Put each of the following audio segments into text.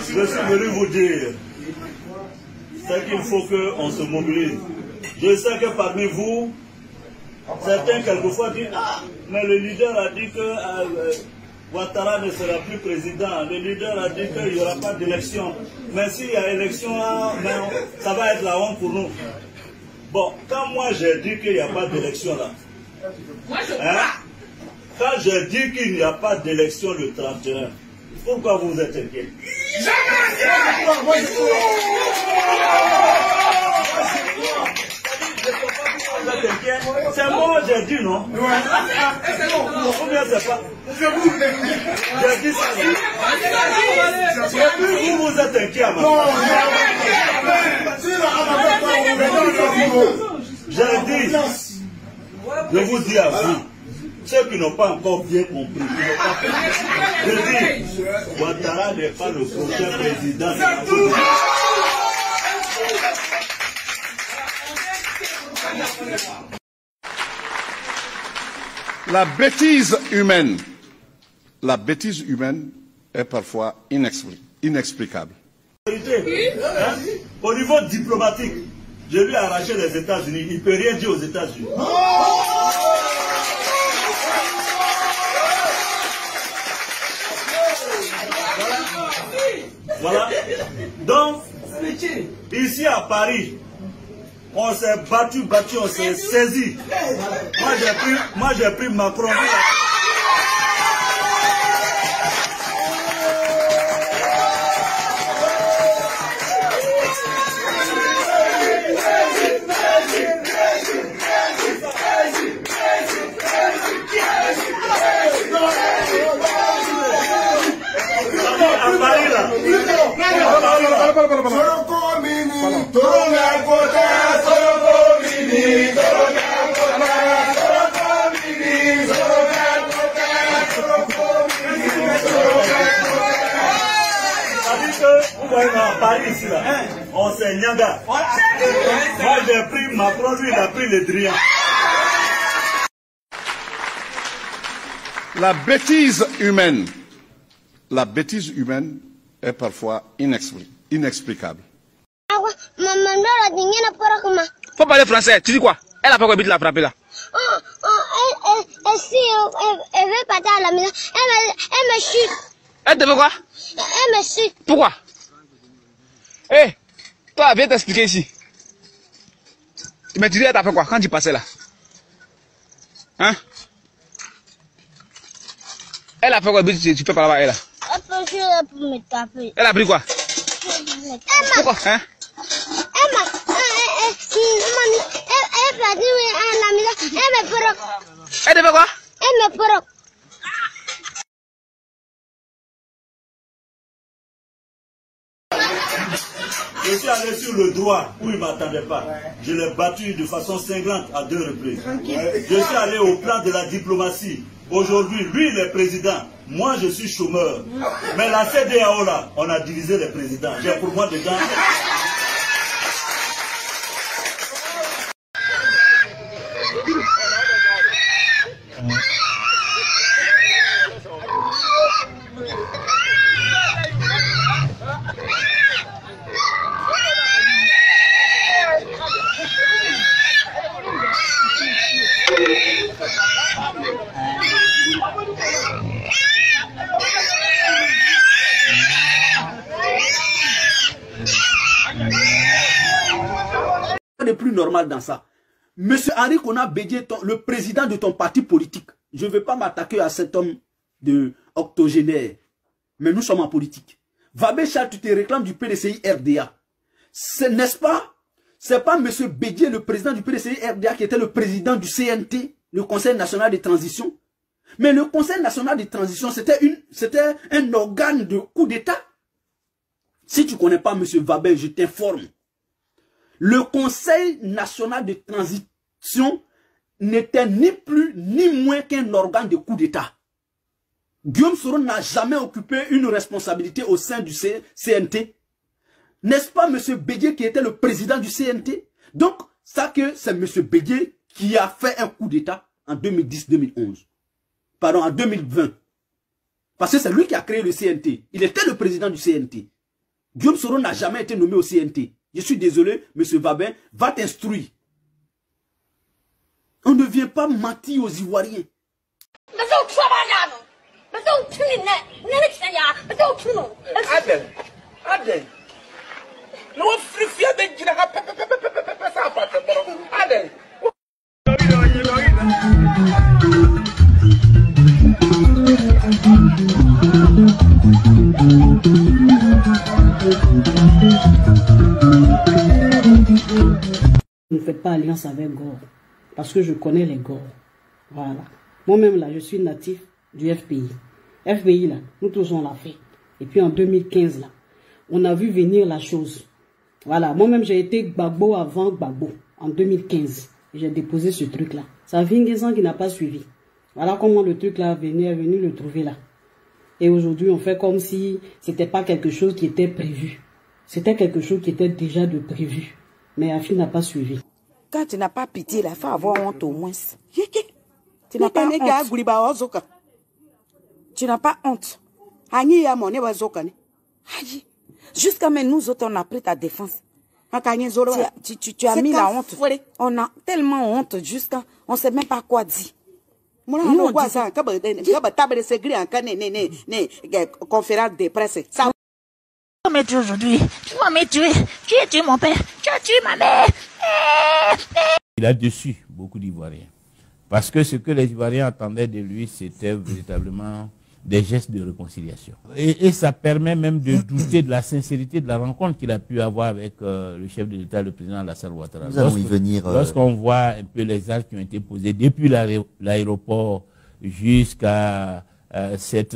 Je suis venu vous dire, c'est qu'il faut qu'on se mobilise. Je sais que parmi vous, certains quelquefois disent, ah, mais le leader a dit que Ouattara ne sera plus président. Le leader a dit qu'il n'y aura pas d'élection. Mais s'il y a élection, ça va être la honte pour nous. Bon, quand moi j'ai dit qu'il n'y a pas d'élection là, quand j'ai dit qu'il n'y a pas d'élection le 31, pourquoi vous êtes inquiets? C'est moi, j'ai dit non. Ou bien c'est pas. J'ai dit ça. Vous êtes inquiets. J'ai dit, je vous dis à vous, ceux qui n'ont pas encore bien compris, je dis, Ouattara n'est pas le prochain président de la République. La bêtise humaine est parfois inexplicable. Au niveau diplomatique, je lui ai arraché les États-Unis. Il ne peut rien dire aux États-Unis. Voilà. Donc, ici à Paris, on s'est battu, on s'est saisi. Moi j'ai pris Macron. À Paris là. À Paris ici là, on s'est nyanga. Moi j'ai pris Macron, lui il a pris le Drian. La bêtise humaine est parfois inexplicable. Faut parler français, tu dis quoi? Elle a pas envie de la frapper là. Elle veut partir à la maison. Elle me chute. Elle te veut quoi? Elle me chute. Pourquoi? Hé, toi, viens t'expliquer ici. Mais tu dis, elle t'a fait quoi quand tu passais là? Hein? Elle a fait quoi? Tu peux pas là-bas, elle là? Elle a pris quoi? Pourquoi? Hein? Elle te fait quoi? Elle me provoque. Je suis allé sur le droit où il ne m'attendait pas. Je l'ai battu de façon cinglante à 2 reprises. Je suis allé au plan de la diplomatie. Aujourd'hui, lui, il est président. Moi, je suis chômeur. Mais la CEDEAO, là, on a divisé les présidents. J'ai pour moi dedans. De plus normal dans ça. Monsieur Henri Konan Bédié, le président de ton parti politique, je ne veux pas m'attaquer à cet homme de octogénaire, mais nous sommes en politique. Vabé Charles, tu te réclames du PDCI RDA. N'est-ce pas? C'est pas monsieur Bédié, le président du PDCI RDA, qui était le président du CNT, le Conseil national de transition. Mais le Conseil national de transition, c'était un organe de coup d'État. Si tu ne connais pas monsieur Vabé, je t'informe. Le Conseil national de transition n'était ni plus ni moins qu'un organe de coup d'État. Guillaume Soro n'a jamais occupé une responsabilité au sein du CNT. N'est-ce pas M. Bédié qui était le président du CNT? Donc, ça que c'est M. Bédié qui a fait un coup d'État en 2010-2011. Pardon, en 2020. Parce que c'est lui qui a créé le CNT. Il était le président du CNT. Guillaume Soro n'a jamais été nommé au CNT. Je suis désolé, M. Vabin, va t'instruire. On ne vient pas mentir aux Ivoiriens. Ne faites pas alliance avec Gore, parce que je connais les Gore. Voilà. Moi-même, là, je suis natif du FPI. FPI, là, nous tous, on l'a fait. Et puis en 2015, là, on a vu venir la chose. Voilà. Moi-même, j'ai été Gbagbo avant Gbagbo, en 2015. J'ai déposé ce truc-là. Ça fait une ans qui n'a pas suivi. Voilà comment le truc-là est venu le trouver là. Et aujourd'hui, on fait comme si c'était pas quelque chose qui était prévu. C'était quelque chose qui était déjà de prévu. Mais Afi n'a pas suivi. Quand tu n'as pas pitié, il faut avoir honte au moins. Tu n'as pas honte. Tu n'as pas honte. Jusqu'à maintenant, nous autres, on a pris ta défense. Tu as mis la honte. On a tellement honte jusqu'à... On ne sait même pas quoi dire. Nous, on dit ça. Conférence de presse. Tu vas me tuer aujourd'hui. Tu vas me tuer. Tu as tué mon père. Tu as tué ma mère. Il a déçu beaucoup d'Ivoiriens. Parce que ce que les Ivoiriens attendaient de lui, c'était véritablement des gestes de réconciliation. Et ça permet même de douter de la sincérité de la rencontre qu'il a pu avoir avec le chef de l'État, le président Alassane Ouattara. Nous allons y venir. Lorsqu'on voit un peu les actes qui ont été posés depuis l'aéroport jusqu'à cette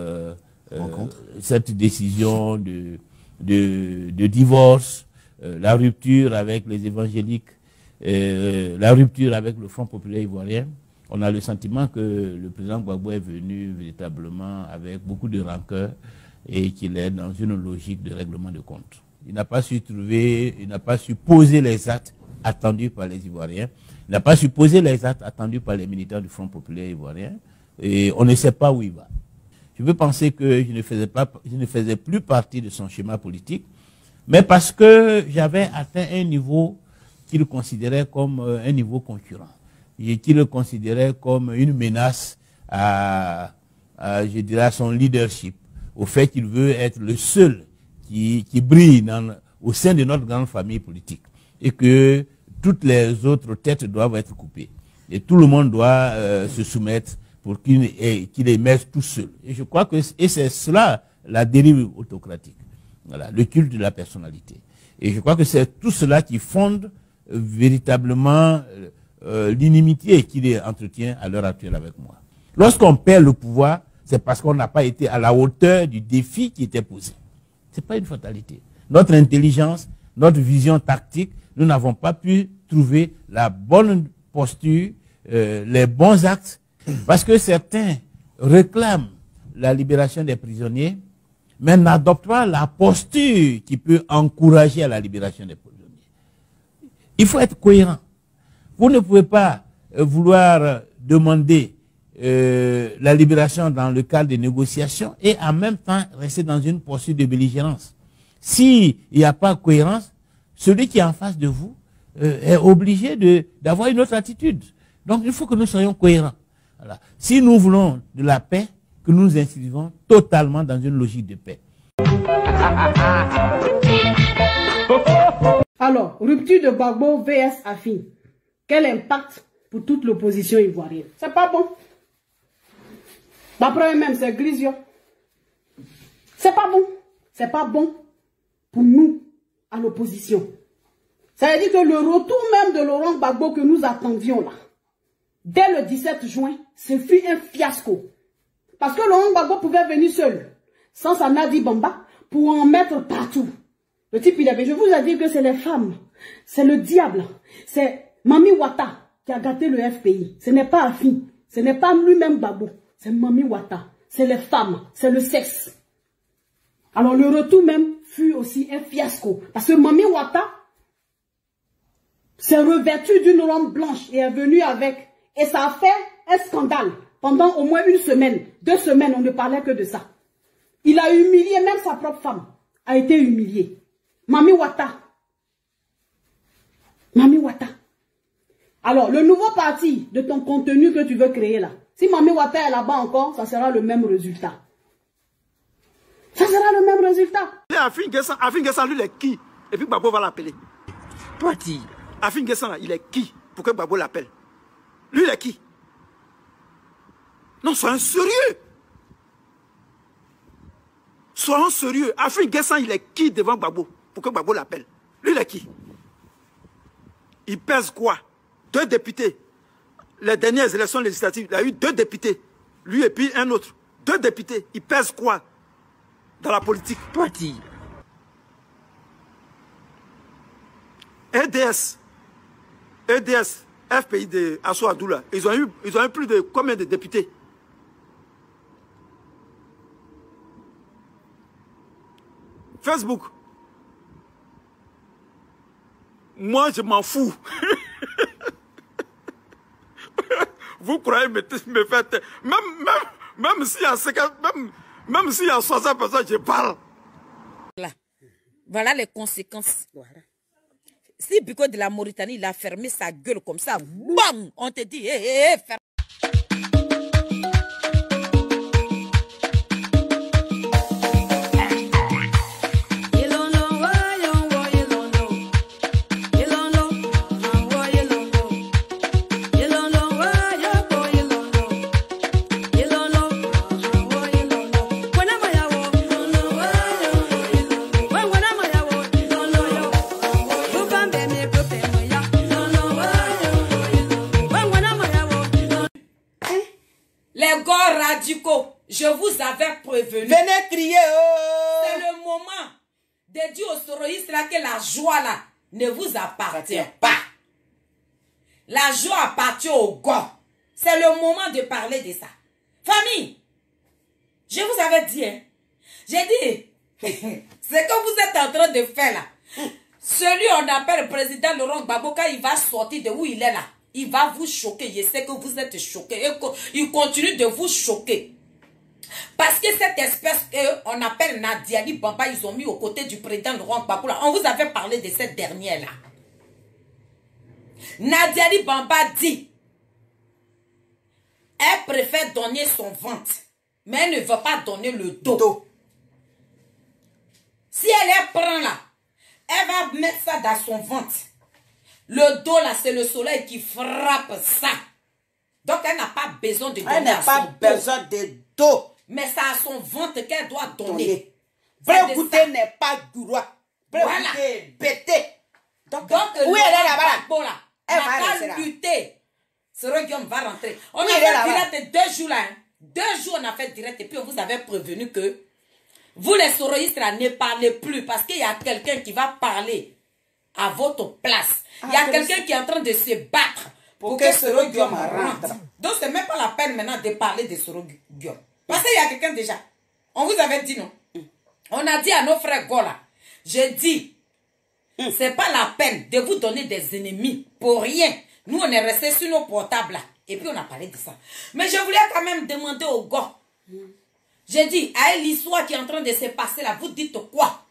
décision de divorce, la rupture avec les évangéliques, la rupture avec le Front populaire ivoirien, on a le sentiment que le président Gbagbo est venu véritablement avec beaucoup de rancœur et qu'il est dans une logique de règlement de compte. Il n'a pas su poser les actes attendus par les Ivoiriens. Il n'a pas su poser les actes attendus par les militants du Front populaire ivoirien. Et on ne sait pas où il va. Je veux penser que je ne faisais plus partie de son schéma politique, mais parce que j'avais atteint un niveau qu'il considérait comme un niveau concurrent, et qu'il le considérait comme une menace je dirais, à son leadership, au fait qu'il veut être le seul qui brille au sein de notre grande famille politique, et que toutes les autres têtes doivent être coupées, et tout le monde doit se soumettre pour qu'il émerge tout seul. Et je crois que c'est cela la dérive autocratique, voilà, le culte de la personnalité. Et je crois que c'est tout cela qui fonde véritablement l'inimitié qu'il entretient à l'heure actuelle avec moi. Lorsqu'on perd le pouvoir, c'est parce qu'on n'a pas été à la hauteur du défi qui était posé. Ce n'est pas une fatalité. Notre intelligence, notre vision tactique, nous n'avons pas pu trouver la bonne posture, les bons actes, parce que certains réclament la libération des prisonniers, mais n'adoptent pas la posture qui peut encourager à la libération des prisonniers. Il faut être cohérent. Vous ne pouvez pas vouloir demander la libération dans le cadre des négociations et en même temps rester dans une posture de belligérance. S'il n'y a pas de cohérence, celui qui est en face de vous est obligé d'avoir une autre attitude. Donc il faut que nous soyons cohérents. Voilà. Si nous voulons de la paix, que nous nous inscrivons totalement dans une logique de paix. Alors, rupture de Gbagbo vs Afi. Quel impact pour toute l'opposition ivoirienne? C'est pas bon. D'après eux-mêmes, c'est grisio. C'est pas bon. C'est pas bon pour nous, à l'opposition. Ça veut dire que le retour même de Laurent Gbagbo que nous attendions là, dès le 17 juin, ce fut un fiasco. Parce que Laurent Gbagbo pouvait venir seul, sans sa Nadi Bamba, pour en mettre partout. Le type, il avait, je vous ai dit que c'est les femmes, c'est le diable, c'est Mami Wata qui a gâté le FPI. Ce n'est pas Afi, ce n'est pas lui-même Gbagbo, c'est Mami Wata, c'est les femmes, c'est le sexe. Alors le retour même fut aussi un fiasco. Parce que Mami Wata s'est revêtue d'une robe blanche et est venue avec. Et ça a fait un scandale. Pendant au moins une semaine, 2 semaines, on ne parlait que de ça. Il a humilié même sa propre femme. a été humiliée. Mami Wata. Mami Wata. Alors, le nouveau parti de ton contenu que tu veux créer là, si Mami Wata est là-bas encore, ça sera le même résultat. Ça sera le même résultat. Afin Guessan, lui, il est qui? Et puis Gbagbo va l'appeler. Toi, dis. Afin Guessan, il est qui pour que Gbagbo l'appelle? Lui, il est qui? Non, soyons sérieux. Soyons sérieux. Afin Guessan, il est qui devant Gbagbo pour que Gbagbo l'appelle? Lui, il est qui? Il pèse quoi? 2 députés. Les dernières élections législatives, il y a eu 2 députés. Lui et puis un autre. 2 députés. Il pèse quoi dans la politique? Toi, dis. EDS, FPI de Assou Adoula, ils ont eu plus de combien de députés? Facebook. Moi, je m'en fous. Vous croyez me faire... Même s'il y a 50... Même s'il y a 60 personnes, je parle. Voilà les conséquences. Voilà. Si Biko de la Mauritanie, il a fermé sa gueule comme ça, bam, on te dit, ferme. Je vous avais prévenu. Venez crier. Oh. C'est le moment de dire aux soroïstes là que la joie là ne vous appartient pas. La joie appartient au gars. C'est le moment de parler de ça. Famille, je vous avais dit, hein, j'ai dit, ce que vous êtes en train de faire là, celui on appelle le président Laurent Gbagbo, quand il va sortir de où il est là, il va vous choquer. Je sais que vous êtes choqués. Il continue de vous choquer. Parce que cette espèce qu'on appelle Nadiali Bamba, ils ont mis aux côtés du président Laurent Gbagbo. On vous avait parlé de cette dernière-là. Nadiali Bamba dit, elle préfère donner son ventre, mais elle ne veut pas donner le dos. Si elle prend là, elle va mettre ça dans son ventre. Le dos là, c'est le soleil qui frappe ça. Donc elle n'a pas besoin de donner. Elle n'a pas besoin de dos. Mais c'est à son ventre qu'elle doit donner. Prégoûter n'est pas droit. Voilà. Bêté. Donc où elle est là-bas? Elle va lutter. Ce Guillaume va rentrer. On a fait direct 2 jours là. Hein. 2 jours on a fait direct et puis on vous avait prévenu que vous les soroïstes là ne parlez plus parce qu'il y a quelqu'un qui va parler à votre place. Il y a quelqu'un qui est en train de se battre pour que ce Guillaume rentre. Donc c'est même pas la peine maintenant de parler de ce Guillaume. Parce qu'il y a quelqu'un déjà. On vous avait dit non. On a dit à nos frères Gola. J'ai dit, c'est pas la peine de vous donner des ennemis pour rien. Nous, on est restés sur nos portables là. Et puis, on a parlé de ça. Mais je voulais quand même demander aux gars. J'ai dit, à l'histoire qui est en train de se passer là, vous dites quoi?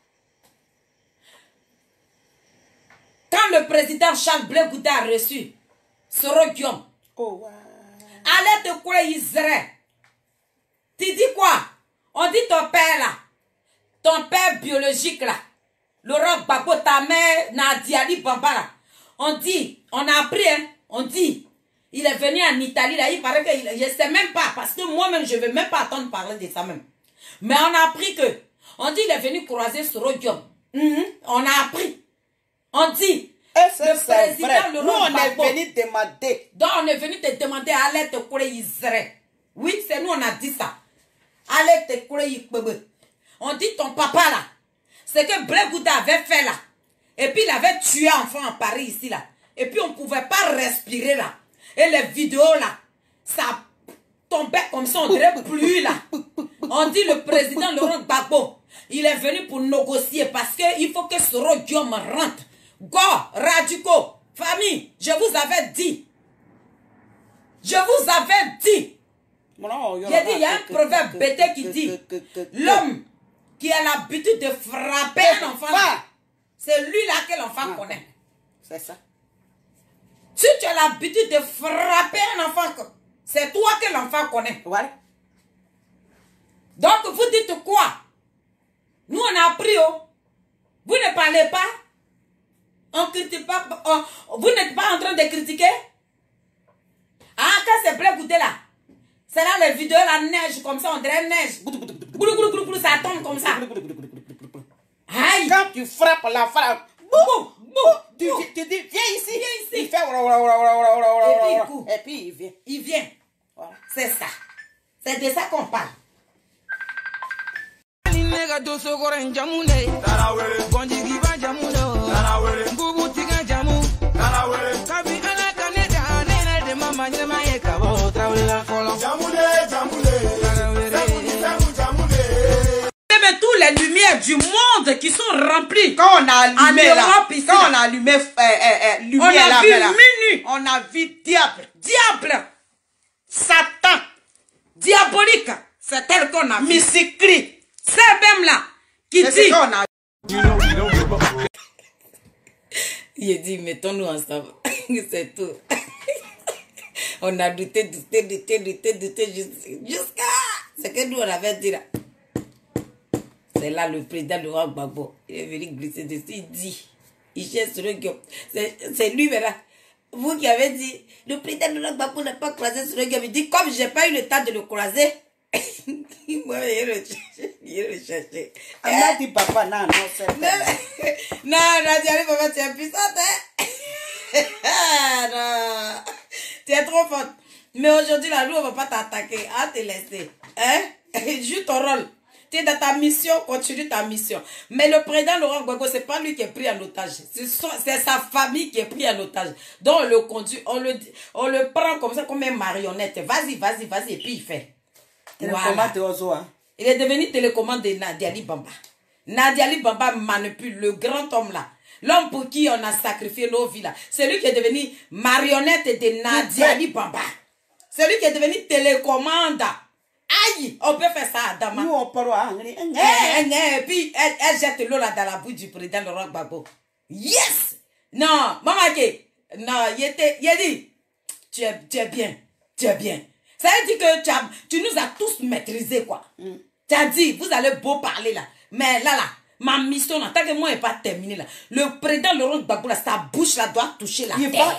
Quand le président Charles Blé Gouda a reçu Soro Guillaume, allez te quoi Israël? Tu dis quoi? On dit ton père là, ton père biologique là, Laurent Gbagbo, ta mère Nadiali Bamba là. On dit, on a appris, hein, on dit, il est venu en Italie là, il paraît que, je ne sais même pas, parce que moi-même je ne vais même pas attendre parler de ça même. Mais on a appris que, on dit il est venu croiser Soro Guillaume. On a appris. On dit, le président Laurent Gbagbo. Nous on est venu demander. Donc on est venu te demander à l'aide de Kouré Israël. Oui, c'est nous on a dit ça. Allez te Kouré. On dit ton papa là, c'est que Blé Gouda avait fait là. Et puis il avait tué un enfant en Paris ici là. Et puis on ne pouvait pas respirer là. Et les vidéos là, ça tombait comme ça, on dirait pluie là. On dit le président Laurent Gbagbo, il est venu pour négocier parce qu'il faut que Soro Guillaume rentre. Go, radicaux, famille, je vous avais dit. Je vous avais dit. J'ai dit, il y a un proverbe bêté qui dit, l'homme qui a l'habitude de frapper un enfant, c'est lui-là que l'enfant connaît. C'est ça. Si tu as l'habitude de frapper un enfant, c'est toi que l'enfant connaît. Voilà. Donc, vous dites quoi? Nous, on a appris. Vous ne parlez pas. On critique pas. Vous n'êtes pas en train de critiquer. Ah, quand c'est blé goûté là. C'est là les vidéos, la neige, comme ça, on dirait neige. Ça tombe comme ça. Aïe. Quand tu frappes l'enfant, tu dis, viens ici. Il fait et puis il vient. Il vient. Voilà. C'est ça. C'est de ça qu'on parle. Mais tous les lumières du monde qui sont remplies. Quand on a allumé là, quand on a allumé lumière on a vu minuit. On a vu diable. Diable. Satan. Diabolique. C'est tel qu'on a vu. Misicri. C'est même là qui dit. Il dit, mettons-nous ensemble. C'est tout. On a douté jusqu'à ce que nous on avait dit là. C'est là le président Laurent Gbagbo. Il est venu glisser dessus. Il dit, il cherche sur le gueule. C'est lui maintenant. Vous qui avez dit, le président Laurent Gbagbo n'a pas croisé sur le gueule. Il dit, comme je n'ai pas eu le temps de le croiser, moi, il le chercher. On a dit, papa, non, c'est non, Nadia, papa, tu es puissante, hein? Non. Tu es trop forte. Mais aujourd'hui, là, nous, on ne va pas t'attaquer. Ah, te laisser. Hein? Joue ton rôle. Tu es dans ta mission, continue ta mission. Mais le président Laurent Gbagbo, ce n'est pas lui qui est pris en otage. C'est sa famille qui est pris en otage. Donc, on le conduit, on le prend comme ça, comme une marionnette. Vas-y, et puis il fait. Voilà. Il est devenu télécommande de Nadiali Bamba. Nadiali Bamba manipule le grand homme là. L'homme pour qui on a sacrifié nos vies là. C'est lui qui est devenu marionnette de Nadiali Bamba. C'est lui qui est devenu télécommande. Aïe, on peut faire ça à Dama. Nous, on peut et puis, elle jette l'eau là dans la bouche du président Laurent Gbagbo. Yes! Non, maman, non, il dit, tu es bien. Ça veut dire que tu nous as tous maîtrisés, quoi. Tu as dit, vous allez beau parler là. Mais là, ma mission, en tant que moi, n'est pas terminée là. Le président Laurent Gbagbo, là, sa bouche là doit toucher la terre.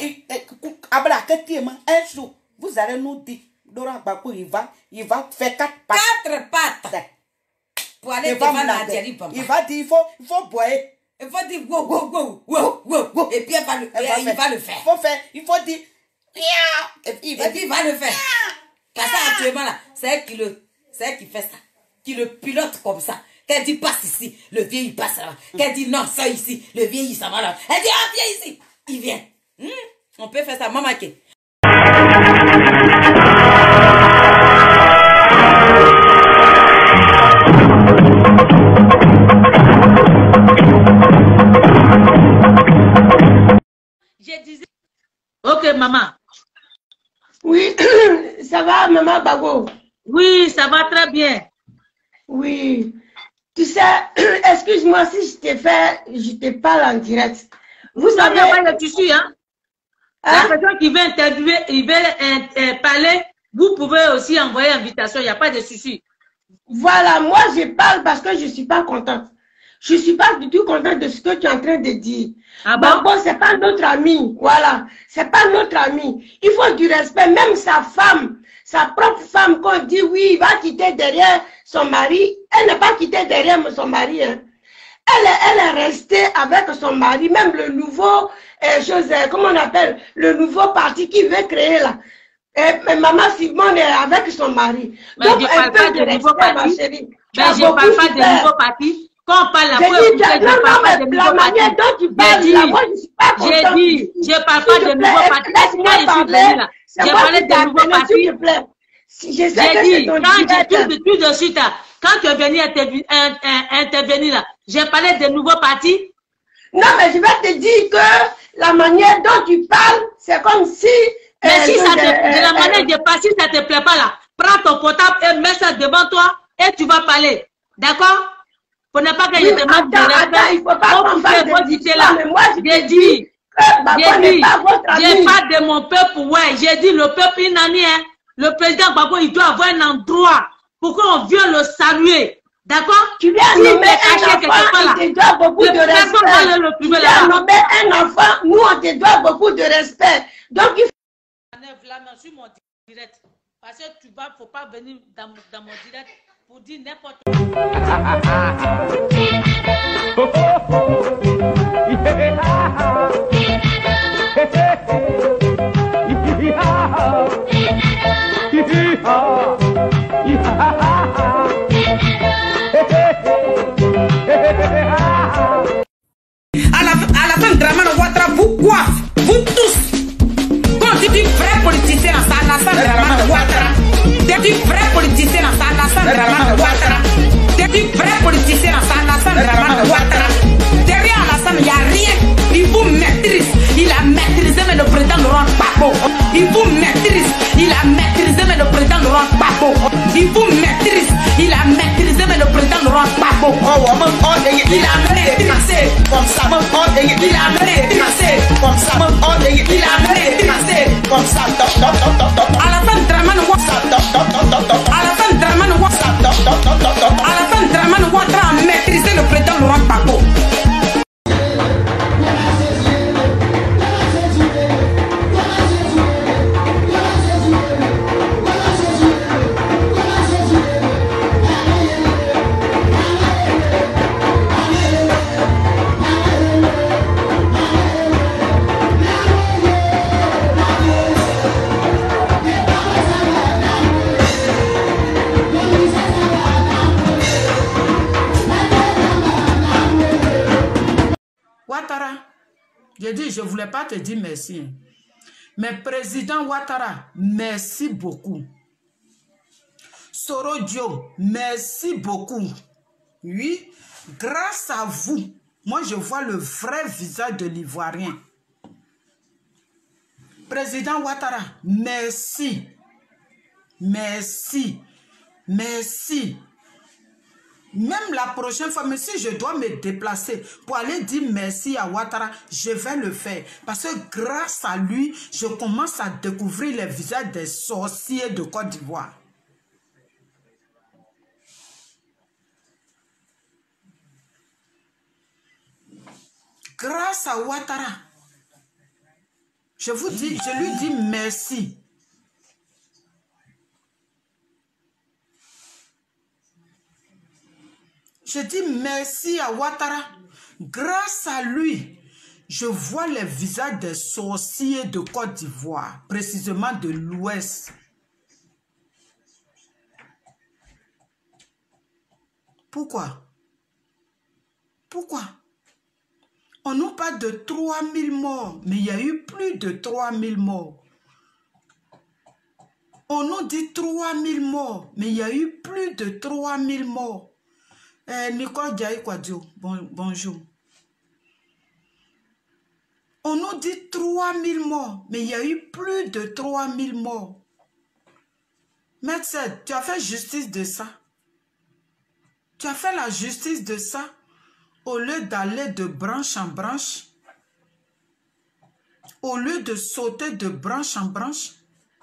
Un jour, vous allez nous dire, Laurent Gbagbo, il va faire 4 pattes. 4 pattes. Pour aller devant la Nadiali Bamba. Il va dire, il faut boire. Il faut dire, wow. Et puis, il va le faire. Il faut dire, et puis, il va le faire. Parce qu'actuellement, là, c'est elle qui fait ça. Qui le pilote comme ça. Qu'elle dit, passe ici, le vieux, il passe là. Qu'elle dit, non, ça ici, le vieux, il s'en va là. Elle dit, ah, viens ici. Il vient. On peut faire ça, maman. Je disais... Ok, maman. Oui, ça va, maman Bago? Oui, ça va très bien. Oui. Tu sais, excuse-moi si je te parle en direct. Vous savez pas le tissu, hein? La personne qui veut interviewer, il veut parler, vous pouvez aussi envoyer invitation, il n'y a pas de souci. Voilà, moi je parle parce que je ne suis pas contente. Je ne suis pas du tout contente de ce que tu es en train de dire. Ah bon? Bon, c'est pas notre ami. Voilà. C'est pas notre ami. Il faut du respect. Même sa femme, sa propre femme, quand on dit oui, il va quitter derrière son mari, elle n'a pas quitté derrière son mari. Hein. Elle est restée avec son mari, même le nouveau, comment on appelle, le nouveau parti qu'il veut créer là. Maman Simone est avec son mari. Mais donc, je ne parle pas de nouveau parti. Mais je ne parle pas de nouveau parti. Quand on parle la fois, je ne parle pas de nouveau parti. J'ai dit, je ne parle pas de nouveau parti. J'ai parlé de nouveau parti. J'ai dit, tout de suite, quand tu es venu intervenir là, j'ai parlé de nouveau parti. Non, mais je vais te dire que la manière dont tu parles, c'est comme si... Mais si ça de la manière de parler, si ça ne te plaît pas là, prends ton portable et mets ça devant toi et tu vas parler. D'accord? Pour ne pas que je te manque de respect. Il faut pas qu'on parle de dit là. J'ai dit, j'ai pas de mon peuple, ouais. J'ai dit, le peuple, il n'en est, hein. Le président Gbagbo, il doit avoir un endroit. Pourquoi on vient le saluer? D'accord? Tu viens nommer un enfant, il te doit beaucoup de respect. Tu viens nommer un enfant, nous on te doit beaucoup de respect. Donc il faut... Là, sur mon direct. Parce que tu vas, faut pas venir dans mon direct pour dire n'importe À la fin, Dramane Ouattara vous coiffe, vous tous. Quand tu dis vrai politicien, ça n'a pas Dramane Ouattara. Tu dis vrai politicien, ça n'a pas Dramane Ouattara. Tu dis vrai politicien, ça n'a pas Dramane Ouattara. Derrière Alassane, il n'y a rien. Il vous maîtrise. Il a maîtrisé, mais le président Laurent Gbagbo. Il vous maîtrise. Il a maîtrisé, mais le président Laurent Gbagbo. Il vous maîtrise. Il a maîtrisé, mais le président Laurent Gbagbo. Il a maîtrisé. Comme ça, il a maîtrisé. Comme ça, il a maîtrisé. Comme ça, à la fin, Dramane Ouattara. À la fin, Dramane Ouattara. À la fin, Dramane Ouattara a maîtrisé le président Laurent Gbagbo. Ouattara, j'ai dit, je ne voulais pas te dire merci. Mais président Ouattara, merci beaucoup. Soro Dio, merci beaucoup. Oui, grâce à vous, moi je vois le vrai visage de l'Ivoirien. Président Ouattara, merci. Merci. Merci. Même la prochaine fois, mais si je dois me déplacer pour aller dire merci à Ouattara, je vais le faire. Parce que grâce à lui, je commence à découvrir les visages des sorciers de Côte d'Ivoire. Grâce à Ouattara, je vous dis, je lui dis merci. Je dis merci à Ouattara. Grâce à lui, je vois les visages des sorciers de Côte d'Ivoire, précisément de l'Ouest. Pourquoi? Pourquoi? On nous parle de 3000 morts, mais il y a eu plus de 3000 morts. On nous dit 3000 morts, mais il y a eu plus de 3000 morts. Nicole Diaye Kouadio, bonjour. On nous dit 3000 morts, mais il y a eu plus de 3000 morts. Médecin, tu as fait justice de ça. Tu as fait la justice de ça au lieu d'aller de branche en branche. Au lieu de sauter de branche en branche.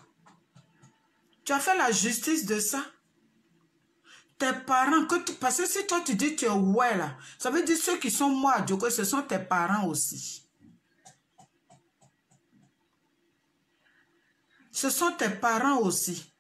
Tu as fait la justice de ça. Tes parents, parce que si toi tu dis que tu es ouais là, ça veut dire ceux qui sont morts à Djoko, ce sont tes parents aussi. Ce sont tes parents aussi.